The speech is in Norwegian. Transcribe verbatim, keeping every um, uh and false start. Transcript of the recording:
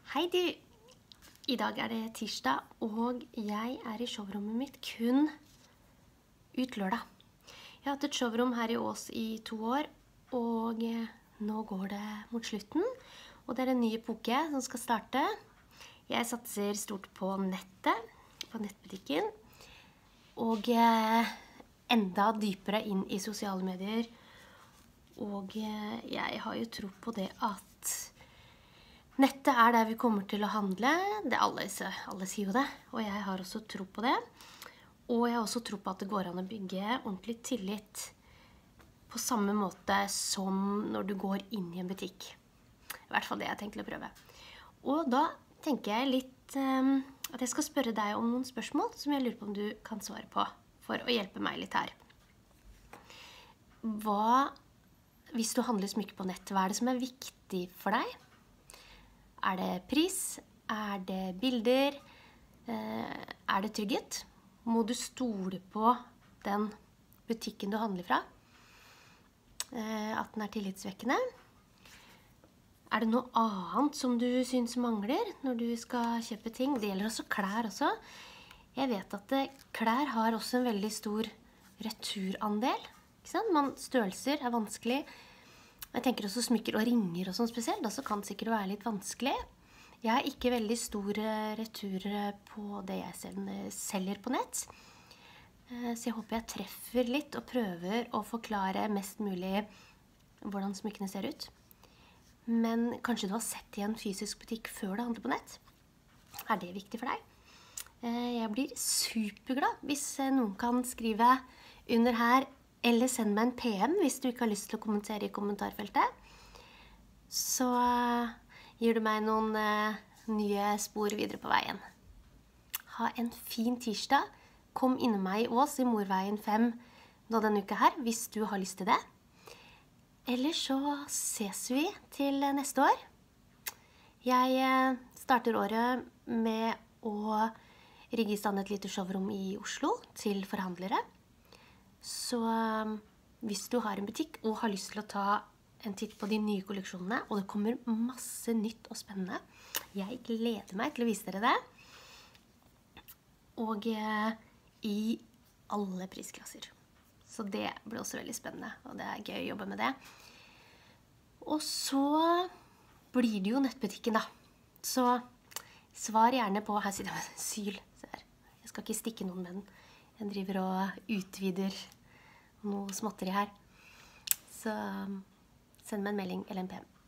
Hei du! I dag er det tirsdag, og jeg er i showrommet mitt kun ut lørdag. Jeg har hatt et showrom her i Ås i to år, og nå går det mot slutten. Og det er en ny epoke som skal starte. Jeg satser stort på nettet, på nettbutikken, og enda dypere inn i sosiale medier. Og jeg har jo tro på det at nettet er der vi kommer til å handle. Det alle, alle sier jo det, og jeg har også tro på det. Og jeg har også tro på at det går an å bygge ordentlig tillit på samme måte som når du går inn i en butikk. I hvert fall det jeg tenker å prøve. Og da tenker jeg litt um, at jeg skal spørre deg om noen spørsmål som jeg lurer på om du kan svare på, for å hjelpe meg litt her. Hva, hvis du handler smykker på nett, hva er det som er viktig for deg? Er det pris? Er det bilder? Er det trygghet? Må du stole på den butikken du handler fra? At den er tillitsvekkende? Er det noe annet som du synes mangler når du skal kjøpe ting? Det gjelder også klær også. Jeg vet at klær har også en veldig stor returandel. Ikke sant? Man, størrelser er vanskelig. Jeg tenker også smykker og ringer og sånn spesielt, da så kan det sikkert være litt vanskelig. Jeg har ikke veldig stor retur på det jeg selger på nett, så jeg håper jeg treffer litt og prøver å forklare mest mulig hvordan smykkene ser ut. Men kanskje du har sett i en fysisk butikk før du handler på nett? Er det viktig for deg? Jeg blir superglad hvis noen kan skrive under her, eller send meg en P M hvis du ikke har lyst til å kommentere i kommentarfeltet. Så gir du meg noen uh, nye spor videre på veien. Ha en fin tirsdag. Kom innom meg i Ås i Morveien fem nå denne uka her, hvis du har lyst til det. Eller så ses vi til neste år. Jeg uh, starter året med å rigge i stand et lite showrom i Oslo til forhandlere. Så hvis du har en butikk og har lyst til å ta en titt på de nye kolleksjonene, og det kommer masse nytt og spennende, jeg gleder meg til å vise dere det. Og eh, i alle prisklasser. Så det blir også veldig spennende, og det er gøy å jobbe med det. Og så blir det jo nettbutikken da. Så svar gjerne på, her sitter jeg med syl. Jeg skal ikke stikke noen med den. Jeg driver og utvider noe småtteri her. Så send meg en melding eller en P M.